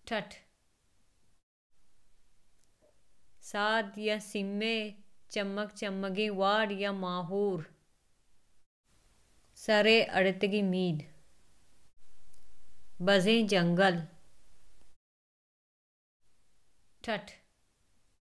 ठठ साद या सिम्मे चमक चमगी वाड़ या माहूर सरे अड़तगी मीद बज़ें जंगल ठठ